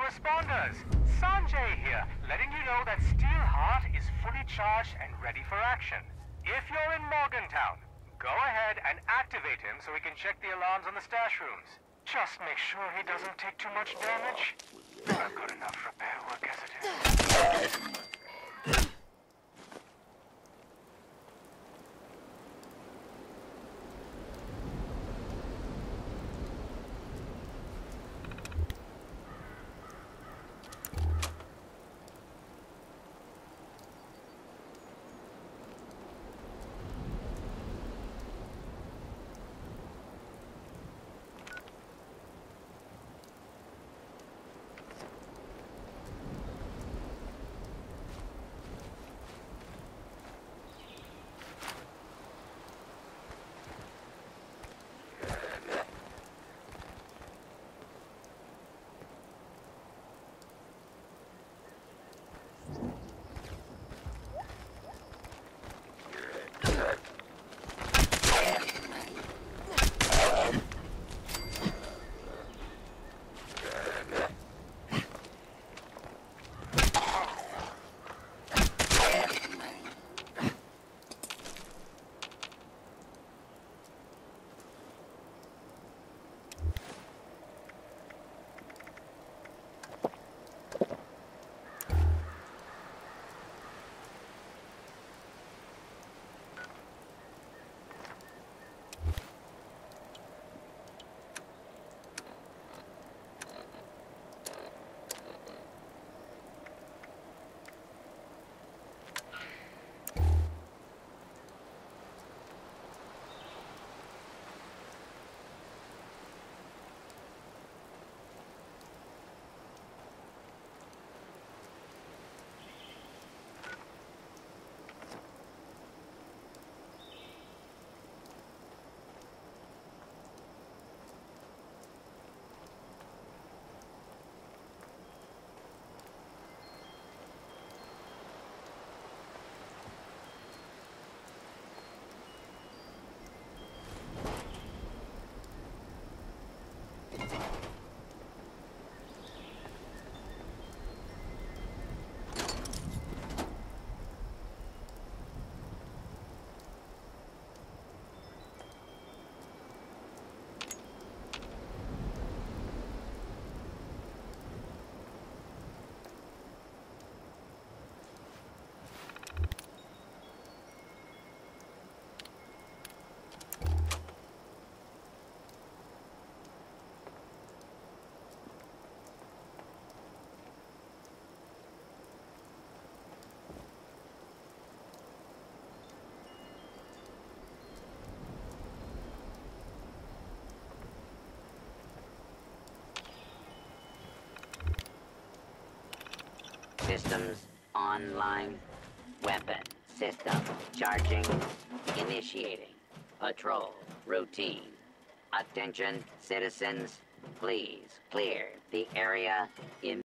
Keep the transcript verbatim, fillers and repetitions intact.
responders. Sanjay here, letting you know that Steelheart is fully charged and ready for action. If you're in Morgantown, go ahead and activate him so we can check the alarms on the stash rooms. Just make sure he doesn't take too much damage. I've got enough repair work as it is. Systems online. Weapon system charging. Initiating. Patrol routine. Attention, citizens. Please clear the area in